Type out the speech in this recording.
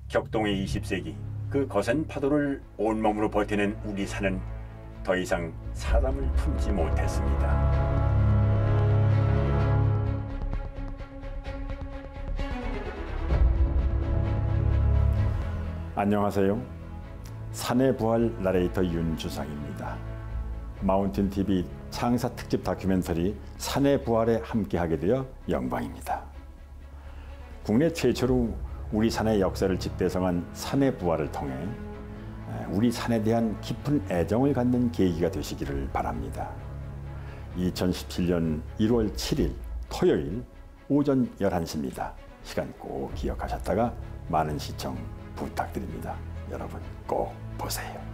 격동의 20세기 그 거센 파도를 온몸으로 버텨낸 우리 산은 더 이상 사람을 품지 못했습니다. 안녕하세요. 산의 부활 나레이터 윤주상입니다. 마운틴TV 창사 특집 다큐멘터리 산의 부활에 함께하게 되어 영광입니다. 국내 최초로 우리 산의 역사를 집대성한 산의 부활을 통해 우리 산에 대한 깊은 애정을 갖는 계기가 되시기를 바랍니다. 2017년 1월 7일 토요일 오전 11시입니다. 시간 꼭 기억하셨다가 많은 시청 부탁드립니다. 여러분 꼭 보세요.